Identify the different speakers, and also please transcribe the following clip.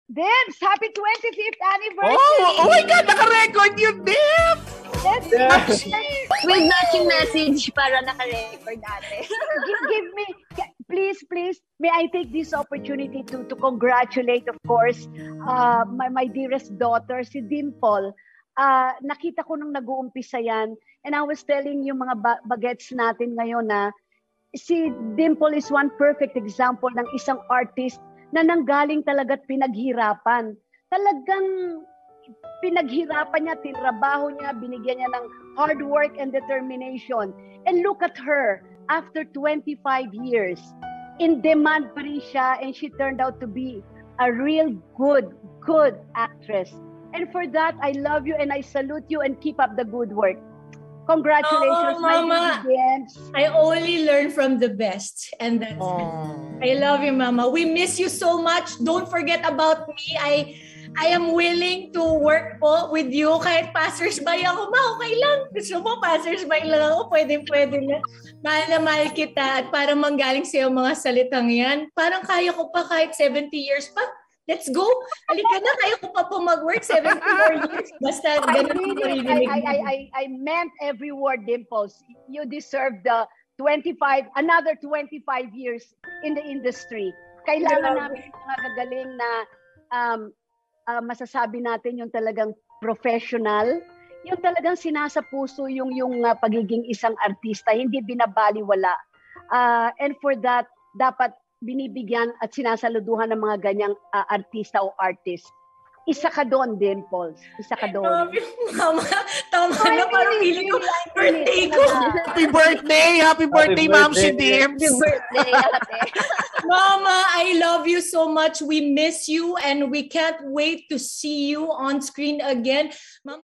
Speaker 1: Dims, happy 25th anniversary!
Speaker 2: Oh my God, naka-record yun, Dims!
Speaker 1: Yes.
Speaker 3: With matching message para naka-record ate.
Speaker 1: Give me, please, may I take this opportunity to congratulate, of course, my dearest daughter, si Dimple. Nakita ko nung nag-uumpisa yan, and I was telling yung mga bagets natin ngayon na si Dimple is one perfect example ng isang artist na nanggaling talaga't pinaghirapan. Talagang pinaghirapan niya, tinrabaho niya, binigyan niya ng hard work and determination. And look at her, after 25 years, in demand pa rin siya, and she turned out to be a real good actress. And for that, I love you and I salute you and keep up the good work. Congratulations,
Speaker 4: Mama. I only learn from the best. And that's it. I love you, Mama. We miss you so much. Don't forget about me. I am willing to work po with you. Kahit passers-by ako, okay lang. Gusto mo, passers-by lang ako. Pwede na. Mahal na mahal kita. At para manggaling sa'yo mga salitang yan, parang kaya ko pa kahit 70 years pa. Let's go. Halika na, kaya ko pa po mag-work 70 more years. Basta ganun ko rin.
Speaker 1: I meant every word, Dimples. You deserve the another 25 years in the industry. Kailangan namin mga gagaling na masasabi natin yung talagang professional, yung talagang sinasapuso yung pagiging isang artista, hindi binabaliwala. And for that, dapat binibigyan at sinasaluduhan ng mga ganyang artista o artist. Isa ka doon, Dimples. Isa ka doon.
Speaker 4: Mama, tama na, parang feeling ko, birthday ko.
Speaker 2: Happy birthday! Happy birthday, Ma'am si Dims!
Speaker 3: Happy birthday, ate.
Speaker 4: Mama, I love you so much. We miss you and we can't wait to see you on screen again. Mama,